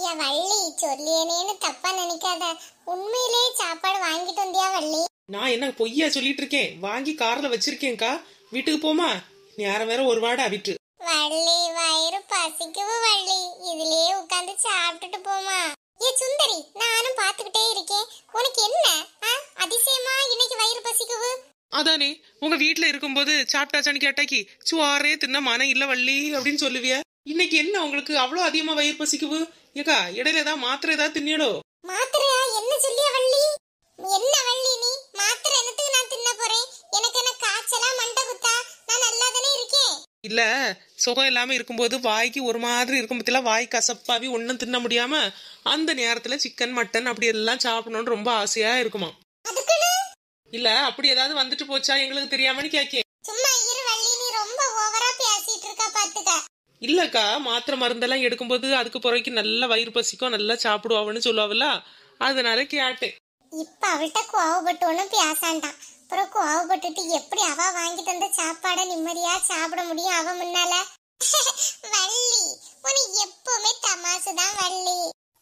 வள்ளி சொல்லியனேன்னு தப்பா நினைக்காத. உண்மையிலே சாப்பாடு வாங்கிட்டு வந்தியா வள்ளி? நான் என்ன பொய்யா சொல்லிட்டு இருக்கேன்? வாங்கி கார்ல வச்சிருக்கேன்க்கா. வீட்டுக்கு போமா, நேரம் வேற ஒரு வாடா விட்டு. வள்ளி வயிறு பசிக்குது வள்ளி, இதுலயே உட்கார்ந்து சாப்பிட்டுட்டு போமா. ஏ சுந்தரி, நானும் பாத்துக்கிட்டே இருக்கேன். உனக்கு என்ன அதிசயமா இன்னைக்கு வயிறு பசிக்குது? அதானே, உங்க வீட்டுல இருக்கும்போது சாப்பிட்டாச்சான்னு கேட்டாக்கி சுவாரே தின்ன மனம் இல்ல வள்ளி அப்படின்னு சொல்லுவிய. இன்னைக்கு என்ன உங்களுக்கு அவ்வளவு அதிகமா வயிறு பசிக்குது? ஏக்கா இடையில ஏதாவது மாத்திரை ஏதாவது தின்னியடோ? மாத்திரையா? என்ன சொல்லிய வள்ளி? என்ன வள்ளி நீ மாத்திரை என்னத்துக்கு நான் தின்ன போறேன்? எனக்கு என்ன காய்ச்சலா மண்டை குத்தா? நான் நல்லா தானே இருக்கேன். இல்ல, சுகம் இல்லாம இருக்கும்போது வாய்க்கு ஒரு மாதிரி இருக்கும் பத்தில, வாய் கசப்பாவி ஒன்னும் தின்ன முடியாம அந்த நேரத்துல சிக்கன் மட்டன் அப்படி எல்லாம் சாப்பிடணும்னு ரொம்ப ஆசையா இருக்குமா. இல்ல அப்படி ஏதாவது வந்துட்டு போச்சா எங்களுக்கு தெரியாமன்னு கேக்கேன். சும்மா இரு வள்ளி, நீ ரொம்ப ஓவரா பேசிட்டு இருக்க பாத்துக்க. இல்லக்கா, மாத்திரை மருந்தெல்லாம் எடுக்கும்போது அதுக்கு பிறகு நல்ல வயிறு பசிக்கும், நல்லா சாப்பிடுவான்னு சொல்லுவாவில்ல, அதனால கேட்டேன். இப்ப அவள்கிட்ட கோவப்பட்டு ஒண்ணும் பேசாண்டான். அப்புறம் கோவப்பட்டுட்டு எப்படி அவ வாங்கி தந்த சாப்பாட நிம்மதியா சாப்பிட முடியும் அவ முன்னால? வள்ளி உனக்கு எப்பவுமே தமாசுதான் வள்ளி.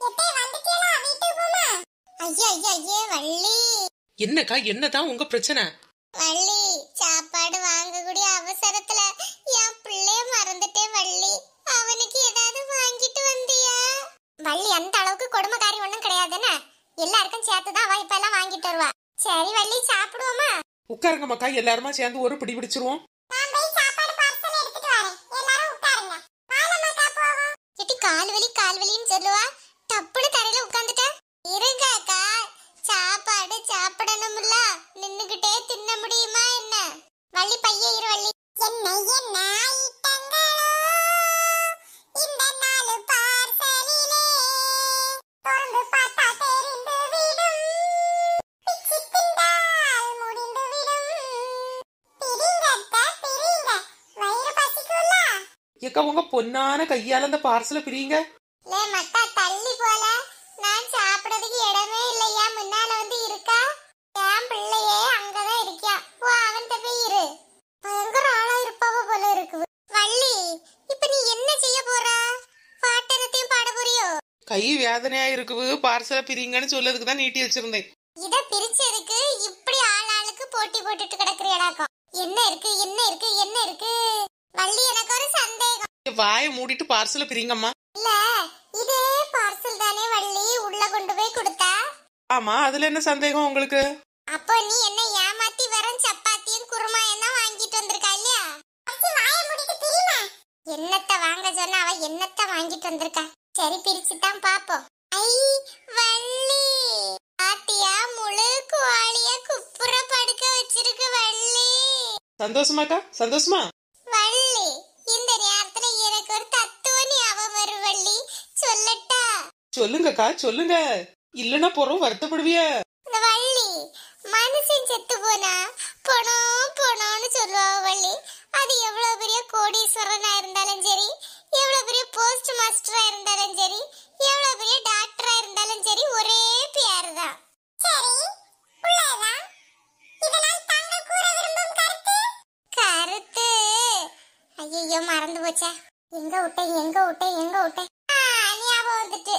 ஐயா ஐயா ஐயே வள்ளி. என்னக்கா, என்னதான் உங்க பிரச்சனை? வள்ளி சாப்பாடு வாங்கக்கூடிய அவசரத்துல என் பிள்ளைய மறந்துட்டேன் வள்ளி. அவனுக்கு ஏதாவது வாங்கிட்டு வந்தியா? வள்ளி அந்த அளவுக்கு கொடுமைக்காரி ஒண்ணும் கிடையாதுன்னு, எல்லாருக்கும் சேர்த்துதான் அவ இப்ப எல்லாம் வாங்கிட்டு வருவா. சரி வள்ளி சாப்பிடுவோமா? உட்காருங்க மக்கா, எல்லாருமா சேர்ந்து ஒரு பிடி பிடிச்சிருவோம். கால்வலின்னு சொல்லுவா, டப்புனு தரையில உட்கார்ந்துட்ட. இருங்கக்கா, சாப்பாடு சாப்பிடணும்ல, நின்னுகிட்டே தின்ன முடியுமா என்ன? வள்ளி பைய இரு வள்ளி. என்ன என்ன ஐட்டங்களோ இந்த நாலு பார்சலிலே, திறந்து பார்த்தா தெரிந்து விடும், பிச்சு தின்றால் முடிந்து விடும். பிரிங்கத்த பிரிங்க, வயிறு பசிக்கும்ல. ஏக்கா, உங்க பொன்னான கையால அந்த பார்சலை பிரிங்க. லே மக்கா தள்ளி போல, நான் சாப்பிடறதுக்கு இடமே இல்லையா? முன்னால வந்து இருக்கா? என் பிள்ளையே அங்கதான் இருக்கியா? ஓ அவன்கிட்ட போய் இரு. பயங்கர ஆளா இருப்பாவ போல இருக்கு. வள்ளி இப்ப நீ என்ன செய்ய போற? பாட்டனத்தையும் பாட போறியோ? கை வேதனையா இருக்குது, பார்சலை பிரிங்கன்னு சொல்லதுக்கு தான் நீட்டி வச்சிருந்தேன். இத பிரிச்சதுக்கு இப்படி ஆளாளுக்கு போட்டி போட்டுட்டு கிடக்குறியடாக்கும். என்ன இருக்கு என்ன இருக்கு என்ன இருக்கு? வள்ளி எனக்கு ஒரு சந்தேகம். வாயை மூடிட்டு பார்சலை பிரிங்கம்மா. இல்ல இதே பார்சல் தானே வள்ளி உள்ள கொண்டு போய் கொடுத்தா? ஆமா, அதுல என்ன சந்தேகம் உங்களுக்கு? அப்போ நீ என்ன ஏமாத்தி வெறும் சப்பாத்தியும் குருமாயும் தான் வாங்கிட்டு வந்திருக்கா இல்லையா? என்னத்த வாங்க சொன்னா அவ என்னத்த வாங்கிட்டு வந்திருக்கா? சரி பிரிச்சுதான் பாப்போம். ஐ வள்ளி, ஆத்தியா முழு கோழிய குப்புற படுக்க வச்சிருக்கு வள்ளி. சந்தோஷமாக்கா, சந்தோஷமா? வள்ளி இந்த நேரத்துல எனக்கு ஒரு தத்துவ ஞாபகம் வரும் வள்ளி, சொல்லட்டா? சொல்லுங்கக்கா சொல்லுங்க, இல்லன்னா போறோம் வருத்தப்படுவிய. இந்த வள்ளி மனுஷன் செத்து போனா பணம் பணம்னு சொல்லுவா வள்ளி. அது எவ்வளவு பெரிய கோடீஸ்வரனா இருந்தாலும் சரி, எவ்வளவு பெரிய போஸ்ட் மாஸ்டரா இருந்தாலும் சரி, எவ்வளவு பெரிய டாக்டரா இருந்தாலும் சரி, ஒரே பேர் தான். சரி உள்ளதான். இதனால் தாங்கள் கூற விரும்பும் கருத்து? கருத்து ஐயோ மறந்து போச்சே. எங்க விட்டேன் எங்க விட்டேன் எங்க விட்டேன்? ஞாபகம் வந்துட்டு.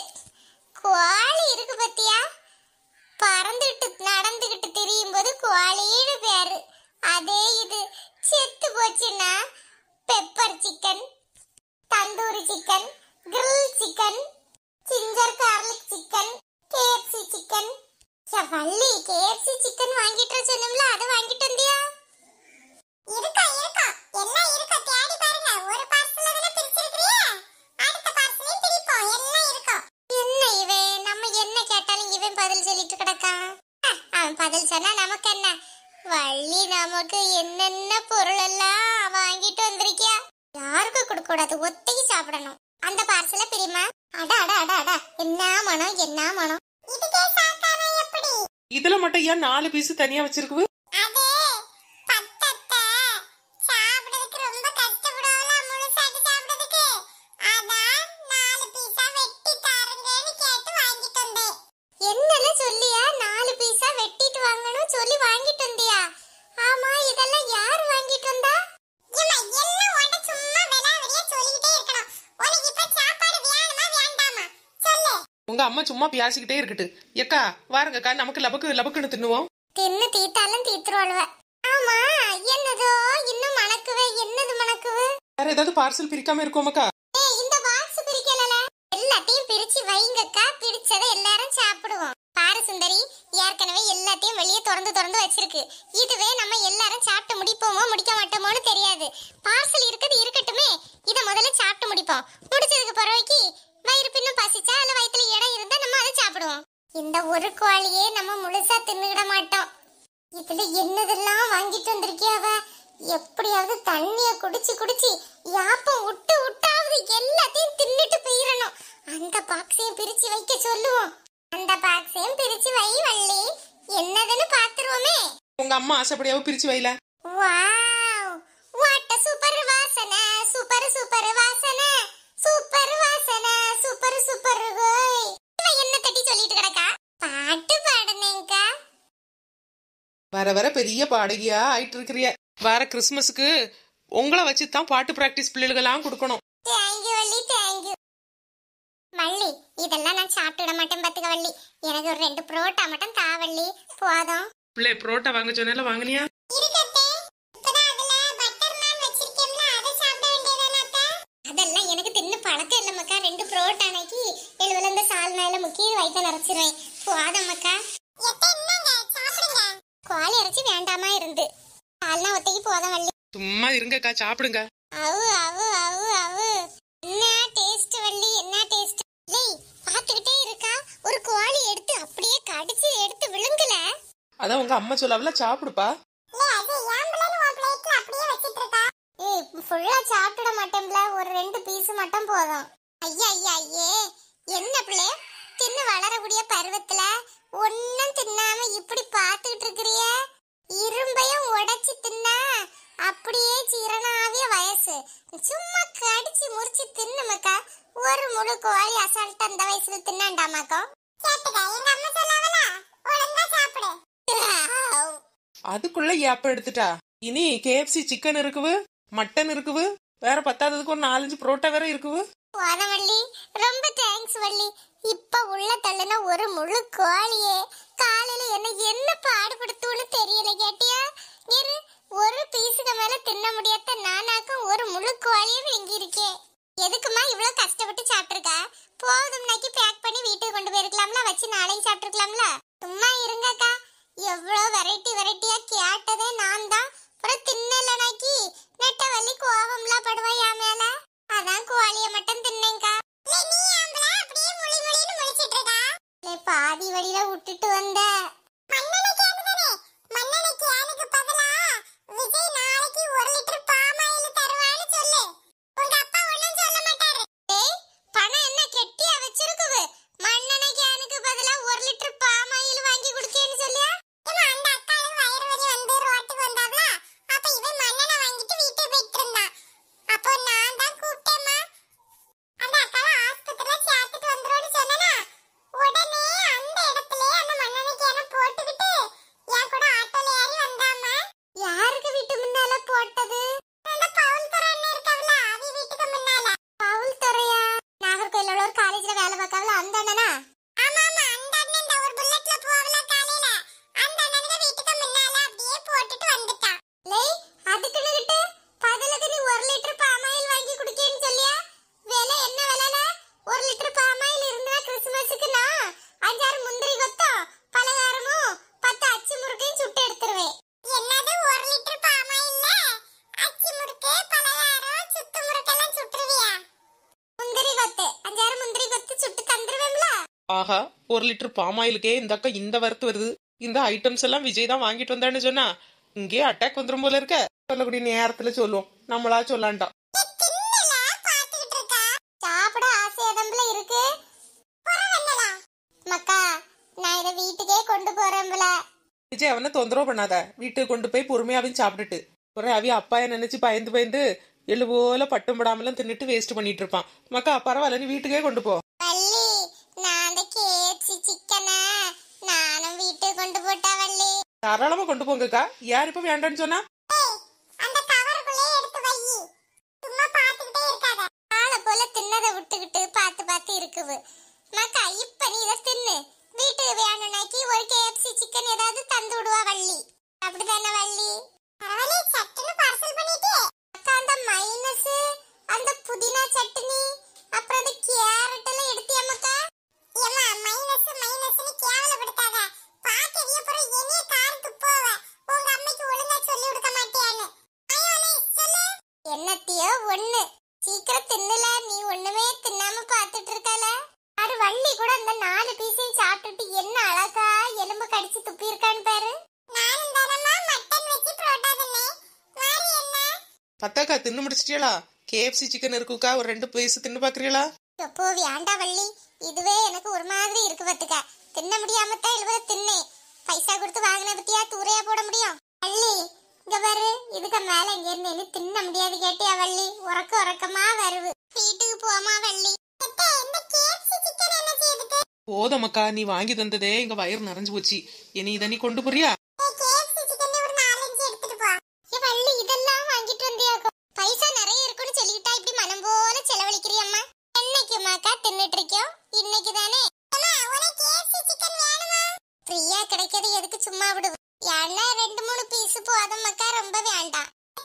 கோழி இருக்கு பத்தியா, பறந்துட்டு நடந்துகிட்டு திரியும் போது கோழின்னு பேரு. அதே இது செத்து போச்சுன்னா pepper chicken, tandoori chicken, grill chicken, ginger garlic chicken, KFC chicken. Valli KFC chicken வாங்கிட்டு சொன்னோம்ல, அதை வாங்கிட்டு வந்தியா? இருக்கா இருக்கா எல்லாம் இருக்கா, தேடி பாருங்க. ஒரு பார்சல் அதுல பிரிச்சிருக்கிறியா? அடுத்த பார்சலையும் பிரிப்போம், எல்லாம் இருக்கும். என்ன இவன் நம்ம என்ன கேட்டாலும் இவன் பதில் சொல்லிட்டு கிடக்கான். அவன் பதில் சொன்னா நமக்கு என்ன? வள்ளி நமக்கு என்னென்ன பொருள் எல்லாம் வாங்கிட்டு வந்திருக்கியா? யாருக்கு கொடுக்க கூடாது, ஒத்தைக்கு சாப்பிடணும். அந்த பார்சலை பிரிமா. அட அட அட அட, என்ன மனம் என்ன மனம். இதுக்கே சாக்காம எப்படி? இதுல மட்டும் ஏன் 4 பீஸ் தனியா வச்சிருக்கு? அதே பத்தத்தை சாப்பிடுறதுக்கு ரொம்ப கஷ்டப்படுவாங்க, முழுசாட்டு சாப்பிடுறதுக்கு. அதான் 4 பீஸா வெட்டி தாருங்கன்னு கேட்டு வாங்கிட்டு வந்தேன். என்னல சொல்லியா? 4 பீஸா வெட்டிட்டு வாங்கணும் சொல்லி வாங்கிட்டு வந்தியா? ஆமா, இதெல்லாம் யார் வாங்கிட்டு வந்தா? எல்லாம் உன்ட சும்மா விலாவரியா சொல்லிட்டே இருக்கணும். உனக்கு இப்ப சாப்பாடு வேணுமா வேண்டாமா சொல்லு. உங்க அம்மா சும்மா பேசிக்கிட்டே இருக்கட்டு. ஏக்கா வாருங்கக்கா, நமக்கு லபக்கு லபக்குன்னு தின்னுவோம். தின்னு தீத்தாலும் தீத்துருவாளுவ. ஆமா, என்னதோ இன்னும் மணக்குவே, என்னது மணக்குவே? வேற ஏதாவது பார்சல் பிரிக்காம இருக்கோமாக்கா? இந்த பாக்ஸ் பிரிக்கலல, எல்லாத்தையும் பிரிச்சு வைங்கக்கா, பிடிச்சதை எல்லாரும் சாப்பிடுவோம். பாரு சுந்தரி, ஏற்கனவே எல்லாத்தையும் வெளியே திறந்து திறந்து வச்சிருக்கு. இதுவே நம்ம எல்லாரும் சாப்பிட்டு முடிப்போமோ முடிக்க மாட்டோமோன்னு தெரியாது. பார்சல் இருக்குது இருக்கட்டுமே, இத முதல்ல சாப்பிட்டு முடிப்போம். முடிச்சதுக்கு பிறகு வயிறு பின்னும் பசிச்சா இல்ல வயித்துல இடம் இருந்தா நம்ம அதை சாப்பிடுவோம். இந்த ஒரு கோழியே நம்ம முழுசா தின்னுகிட மாட்டோம். இதுல என்னதெல்லாம் வாங்கிட்டு வந்திருக்கியாவ? எப்படியாவது தண்ணிய குடிச்சு குடிச்சு யாப்பம் விட்டு விட்டாவது எல்லாத்தையும் தின்னுட்டு போயிடணும். அந்த பாக்ஸையும் பிரிச்சு வைக்க சொல்லுவோம். அந்த பாக்ஸையும் பிரிச்சு வை வள்ளி, என்னதுன்னு பாத்துருவோமே. உங்க அம்மா ஆசைப்படியாவும் பிரிச்சு வைல. வாவ், வாட் சூப்பர் வாசனை, சூப்பர் சூப்பர் வாசனை, சூப்பர் வாசனை, சூப்பர் சூப்பர் கோய். இவ என்ன தட்டி சொல்லிட்டு கிடக்கா? பாட்டு பாடுனேங்கா. வர வர பெரிய பாடகியா ஆயிட்டு இருக்கிறிய. வர கிறிஸ்மஸுக்கு உங்களை வச்சுதான் பாட்டு பிராக்டிஸ் பிள்ளைகளெல்லாம் கொடுக்கணும். Thank you Valli, thank you. வள்ளி, இதெல்லாம் நான் சாப்பிட மாட்டேன் பாத்துக்க வள்ளி. எனக்கு ஒரு 2 புரோட்டா மட்டும் தா வள்ளி, போதும். பிள்ளை புரோட்டா வாங்க சொன்னால வாங்கினியா? அதெல்லாம் எனக்கு தின்னு பழக்கம் இல்ல மக்கா. 2 புரோட்டா அன்னைக்கு எழுவல இந்த சால்னாயில முக்கி வயிற்ற நிறச்சிருவேன். போதும் மக்கா. கோழி இறைச்சி வேண்டாமா இருந்து சால்னா ஒத்தைக்கு போதும் வள்ளி. சும்மா இருங்கக்கா, சாப்பிடுங்க. அவு அவு அவு அவு, என்ன டேஸ்ட் வள்ளி, என்ன டேஸ்ட். லேய், பாத்துக்கிட்டே இருக்கா, ஒரு கோழி எடுத்து அப்படியே கடிச்சு எடுத்து விழுங்கல. அதான் உங்க அம்மா சொல்லாவல, சாப்பிடுப்பா. ஏய், ஃபுல்லா சாப்பிட மாட்டேன்ல, ஒரு 2 பீஸ் மட்டும் போதும். ஐயா ஐயா ஐயே, என்ன பிள்ளை தின்னு வளரக்கூடிய பருவத்துல ஒன்னும் தின்னாம இப்படி பாத்துக்கிட்டு இருக்கிறிய? இரும்பையும் உடைச்சு தின்னா அப்படியே ஜீரணாவிய வயசு. சும்மா கடிச்சு முறிச்சு தின்னுமக்கா. ஒரு முழு கோழி அசால்ட் அந்த வயசுல தின்னாண்டாமாக்கோ. கேட்டுக்கா, எங்க அம்மா சொல்லாவல, ஒழுங்கா சாப்பிடு. அதுக்குள்ள ஏப்ப எடுத்துட்டா. இனி KFC சிக்கன் இருக்குவு, மட்டன் இருக்குவு, வேற பத்தாததுக்கு ஒரு 4-5 புரோட்டா வேற இருக்குவு. வள்ளி, ரொம்ப தேங்க்ஸ் வள்ளி. இப்ப உள்ள தள்ளுன ஒரு முழு கோழியே காலையில என்ன பாடுபடுத்துன்னு தெரியல. கேட்டியா? இரு, ஒரு பீஸுக்கு மேல தின்ன முடியாத நானாக்கும் ஒரு முழு கோழியே விழுங்கி இருக்கேன். எதுக்குமா இவ்வளவு கஷ்டப்பட்டு சாப்பிட்டுருக்கா? போதும்னாக்கி பேக் பண்ணி வீட்டுக்கு கொண்டு போயிருக்கலாம்ல, வச்சு நாளைக்கு சாப்பிட்டுருக்கலாம்ல. சும்மா இருங்கக்கா, எவ்வளவு வெரைட்டி வெரைட்டியா கேட்டதே நான் தான். அப்புறம் தின்னலனாக்கி நெட்ட வள்ளி கோவம்லாம் படுவா என் மேல. அதான் கோழிய மட்டும் தின்னேங்கா. பாதி வழியில விட்டுட்டு வந்த பணம் என்ன கெட்டியா வச்சிருக்குது? மண்ணெண்ணெய் கேனுக்கு பதிலா 1 லிட்டர் பாம் ஆயில் வாங்கி குடுக்கேன்னு சொல்லியா? அந்த அக்காளும் வயிறு வலி வந்து ரோட்டுக்கு வந்தாவல, அப்ப இவன் மண்ணெண்ணெய் வாங்கிட்டு வீட்டுக்கு போயிட்டு இருந்தான். அப்போ நான் தான் கூப்பிட்டேம்மா. அந்த அக்காவை ஆஸ்பத்திரியில சேர்த்துட்டு வந்துருன்னு சொன்னேனா, உடனே அந்த இடத்துலயே அந்த மண்ணெண்ணெய் கேனை போட்டுக்கிட்டு என் கூட ஆட்டோல ஏறி வந்தாம்மா. யாருக்கு வீட்டு முன்னால போட்டது? அந்த பவுல் துறை அண்ணன் இருக்காவல, அவ வீட்டுக்கு முன்னால. பவுல் துறையா? நாகர்கோயில்ல உள்ள ஒரு காலேஜ்ல வேலை பார்க்கவல அந்த அண்ணனா? ஆமா ஆமா, அந்த அண்ணன் தான் ஒரு புல்லட்ல போவல காலையில. அந்த அண்ணனுக்கு வீட்டுக்கு முன்னால அப்படியே போட்டுட்டு வந்துட்டான். லேய், அதுக்கு நிறுத்து. பதிலுக்கு நீ 1 லிட்டர் பாம் ஆயில் வாங்கி குடிக்கேன்னு சொல்லியா? விலை என்ன விலைல? 1 லிட்டர் பாம் ஆயில் இருந்தா கிறிஸ்மஸுக்கு நான் 5-6 முந்திரி கொத்தம் பலகாரமும் 10 அச்சு முறுக்கையும் சுட்டு எடுத்துருவேன். என்னது 1 லிட்டர் பாம் ஆயில்ல அச்சு முறுக்கு பலகாரம் சுத்து முறுக்கெல்லாம் சுட்டுருவியா? முந்திரி கொத்து 5-6 முந்திரி கொத்து சுட்டு தந்துருவேன்ல. ஆஹா, 1 லிட்டர் பாமாயிலுக்கே இந்த அக்கா இந்த வரத்து வருது. இந்த ஐட்டம்ஸ் எல்லாம் விஜய் தான் வாங்கிட்டு வந்தான்னு சொன்னா இங்கே அட்டாக் வந்துரும் போல இருக்க. சொல்லக்கூடிய நேரத்துல சொல்லுவோம், நம்மளா சொல்லாண்டாம். சாப்பிட ஆசையதம்பல இருக்கு. மக்கா, நான் இத வீட்டுக்கே கொண்டு போறேன்ல. விஜய் அவனை தொந்தரவு பண்ணாத, வீட்டுக்கு கொண்டு போய் பொறுமையாவையும் சாப்பிட்டுட்டு அப்புறம் அவிய அப்பாய நினைச்சு பயந்து பயந்து எள்ளு போல பட்டும் படாமலாம் தின்னுட்டு வேஸ்ட் பண்ணிட்டு இருப்பான். மக்கா பரவாயில்ல, நீ வீட்டுக்கே கொண்டு போ. வள்ளி, நான் அந்த கேச்சி சிக்கனை நானும் வீட்டுக்கு கொண்டு போட்டா வள்ளி. தாராளமா கொண்டு போங்கக்கா. யார் இப்ப வேண்டான்னு சொன்னா? அந்த கவருக்குள்ளே எடுத்து வை. சும்மா பாத்துக்கிட்டே இருக்காத. ஆளை போல தின்னதை விட்டுக்கிட்டு பார்த்து பார்த்து இருக்குது. மக்கா இப்ப நீ இதை தின்னு. வீட்டுக்கு வேணும்னாக்கி ஒரு KFC சிக்கன் ஏதாவது தந்து விடுவா வள்ளி. அப்படிதானே வள்ளி? பரவாயில்லை, சட்டுன்னு பார்சல் பண்ணிட்டு. அக்கா அந்த மைனஸ், அந்த புதினா சட்னி, அப்புறம் அந்த கேரட் எல்லாம் எடுத்தியா மக்கா? ஏமா மைனஸ்னு கேவலப்படுத்தாத. பாக்கறிய அப்புறம் என்னைய கார் துப்போவ. உங்க அம்மைக்கு ஒழுங்கா சொல்லி கொடுக்க மாட்டியான்னு. ஐயோனே சொல்லு. என்னத்தியோ ஒண்ணு. சீக்கிரம் தின்னுல, நீ ஒண்ணுமே தின்னாம பாத்துட்டு இருக்கல. அது வள்ளி கூட அந்த 4 பீஸையும் சாப்பிட்டுட்டு என்ன அழகா எலும்பு கடிச்சு துப்பி இருக்கான்னு பாரு. நானும் தானமா மட்டன் வச்சு புரோட்டா தின்னே. மாறி என்ன? பத்தாக்கா தின்னு முடிச்சிட்டீங்களா? KFC சிக்கன் இருக்குக்கா, ஒரு 2 பீஸ் தின்னு பாக்குறீங்களா? எப்போ வேண்டா வள்ளி, இதுவே எனக்கு ஒரு மாதிரி இருக்கு பத்துக்க. தின்ன முடியாம தான் இழுவத தின்னே. பைசா கொடுத்து வாங்கின பத்தியா தூரையா போட முடியும்? வள்ளி இங்க பாரு, இதுக்கு மேல இங்க இருந்து என்ன தின்ன முடியாது கேட்டியா வள்ளி? உறக்கமா வருது. வீட்டுக்கு போமா வள்ளி. இந்த KFC சிக்கன் என்ன செய்யுது? போதமக்கா, நீ வாங்கி தந்ததே எங்க வயிறு நிறைஞ்சு போச்சு. இனி இதை நீ கொண்டு போறியா? KFC சிக்கன் ஒரு 4-5 எடுத்துட்டு போ. ஏ வள்ளி, இதெல்லாம் வாங்கிட்டு வந்தியாக்கும். பைசா நிறைய இருக்குன்னு சொல்லிட்டா இப்படி மனம் போல செலவழிக்கிறியம்மா. என்னைக்குமாக்கா தின்னுட்டு இருக்கோம்? இன்னைக்கு தானே. ஃப்ரீயா கிடைக்கிறது எதுக்கு சும்மா விடுவோம்? ஏன்னா 2-3 பீஸ் போதுமாக்கா, ரொம்ப வேண்டாம்.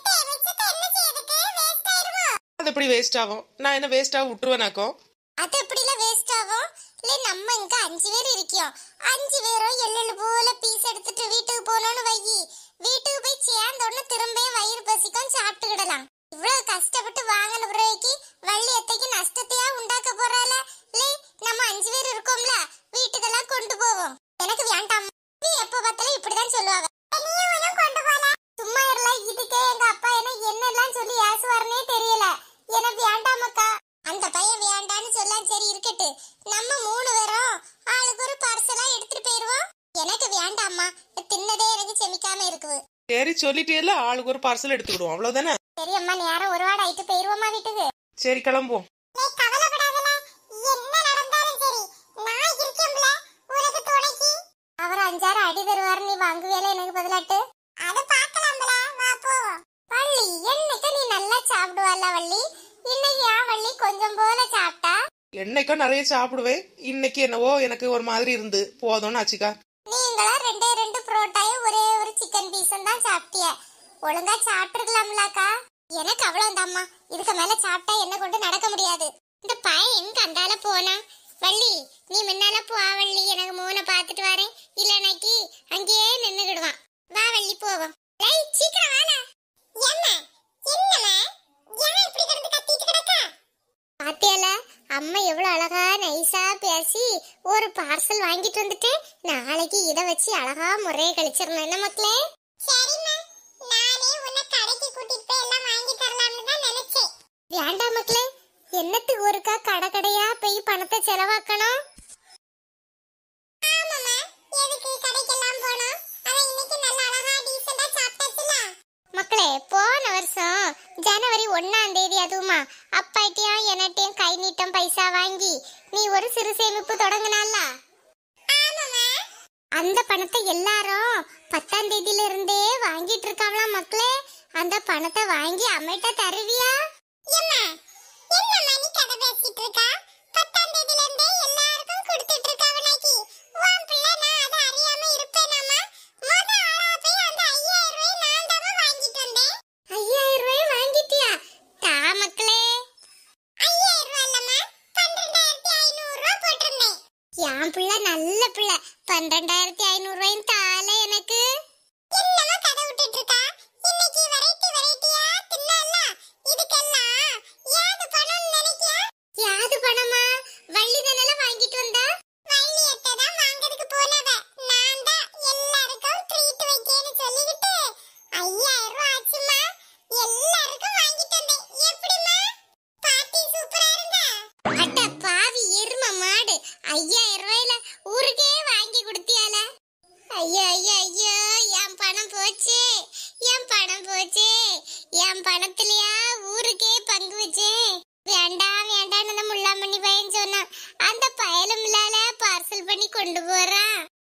அது எப்படி வேஸ்ட் ஆகும்? நான் என்ன வேஸ்ட் ஆக விட்டுருவேனாக்கோ? அது எப்படில வேஸ்ட் ஆகும்? இல்ல நம்ம இங்க 5 பேர் இருக்கோம். 5 பேரும் எள்ளு போல பீஸ் எடுத்துட்டு வீட்டுக்கு போனோம்னு வையி. வீட்டுக்கு போய் சேர்ந்தோன்னு திரும்ப வயிறு பசிக்கும், சாப்பிட்டுக்கிடலாம். இவ்வளவு கஷ்டப்பட்டு வாங்கின பிறகு வள்ளி எத்தைக்கு நஷ்டத்தையா உண்டாக்க போறாள? இல்ல நம்ம 5 பேர் இருக்கோம்ல, வீட்டுக்கெல்லாம் கொண்டு போவோம். எனக்கு வேண்டாம். நீ எப்ப பார்த்தாலும் இப்படிதான் சொல்லுவாங்க. சும்மா இருல, இதுக்கே எங்க அப்பா என்னெல்லாம் சொல்லி ஏசுவாருன்னே தெரியல. எனக்கு வேண்டாமக்கா. அந்த பையன் வேண்டான்னு சொல்ல சரி இருக்கட்டு. நம்ம 3 பேரும் ஆளுக்கு ஒரு பார்சலா எடுத்துட்டு போயிருவோம். எனக்கு வேண்டாம்மா, தின்னதே எனக்கு செமிக்காம இருக்குது. சரி சொல்லிட்டேல, ஆளுக்கு ஒரு பார்சல் எடுத்துக்கிடுவோம், அவ்வளவுதானே? சரி அம்மா, நேரம் ஒரு வாரம் ஆயிட்டு போயிருவோமா வீட்டுக்கு? சரி கிளம்புவோம். அவர் 5-6 அடி தருவாரு, நீ வாங்குவேல எனக்கு பதிலாட்டு. அத பாக்கலாம்ல, வா போவோம். வள்ளி என்னைக்கு நீ நல்லா சாப்பிடுவால வள்ளி? இன்னைக்கு ஏன் வள்ளி கொஞ்சம் போல சாப்பிட்டா? என்னைக்கும் நிறைய சாப்பிடுவேன், இன்னைக்கு என்னவோ எனக்கு ஒரு மாதிரி இருந்து போதும்னு ஆச்சுக்கா. நீங்களா 2 புரோட்டாயும் ஒரே ஒரு சிக்கன் பீஸும் தான் சாப்பிட்டிய. ஒழுங்கா சாப்பிட்டுருக்கலாம்லக்கா. எனக்கு அவ்வளவுதாம்மா. இதுக்கு மேல சாப்பிட்டா என்ன கொண்டு நடக்க முடியாது. இந்த பையன் எங்க அந்தால போனா? வள்ளி நீ முன்னால போ வள்ளி, எனக்கு மூணை பாத்துட்டு வரேன். இல்லைனாக்கி அங்கேயே நின்னுக்கிடுவான். வா வள்ளி போவோம். சீக்கிரம் வாடா. பாத்தியால அம்மா எவ்வளவு அழகா நைஸா பேசி ஒரு பார்சல் வாங்கிட்டு வந்துட்டு நாளைக்கு இத வச்சு அழகா முறைய கழிச்சிடணும். என்ன மக்களே? சரிம்மா, நானே உன்னை கடைக்கு கூட்டிட்டு போய் எல்லாம் வாங்கி தரலாம்னு தான் நினைச்சேன். வேண்டாம் மக்களே, என்னத்துக்கு ஒருக்கா கடையா போய் பணத்தை செலவாக்கணும்? ஆமாம்மா, எதுக்கு கடைக்கெல்லாம் போனோம்? அதான் இன்னைக்கு நல்ல அழகா டீசெண்டா சாப்பிட்டாச்சுல. மக்களே, போன வருஷம் ஜனவரி 1ஆம் தேதி அதுவுமா அப்பாட்டையும் என்னட்டையும் கை நீட்டம் பைசா வாங்கி நீ ஒரு சிறு சேமிப்பு தொடங்கினால, அந்த பணத்தை எல்லாரும் 10ஆம் தேதியில இருந்தே வாங்கிட்டு இருக்காங்களாம். மக்களே, அந்த பணத்தை வாங்கி அம்மிட்ட தருவியா? என் பிள்ளை நல்ல பிள்ளை. 12,500 ரூபாயும் தால எனக்கு. என்னமா கதை விட்டுட்டு இருக்கா? இன்னைக்கு வெரைட்டியா தின்னல்ல, இதுக்கெல்லாம் யாது பணம் நினைக்கியா? யாது பணமா? வள்ளி தானே வாங்கிட்டு வந்தா? வள்ளி அத்தை தான் வாங்குறதுக்கு போனவ. நான் தான் எல்லாருக்கும் ட்ரீட் வைக்கேன்னு சொல்லிக்கிட்டு 5,000 ரூபாய் ஆச்சுமா. எல்லாருக்கும் வாங்கிட்டு வந்தேன். எப்படிமா? பார்ட்டி சூப்பரா இருந்தா? அட பாவி எரும மாடு, 5,000 ரூபாயில ஊருக்கே வாங்கி கொடுத்தியால? ஐயோ ஐயோ ஐயோ, என் பணம் போச்சு, என் பணம் போச்சு. என் பணத்திலயா ஊருக்கே பங்கு வச்சேன். வேண்டாம் வேண்டான்னு முள்ளாமணி பையன் சொன்னான். அந்த பயலும் இல்லால பார்சல் பண்ணி கொண்டு போறான்.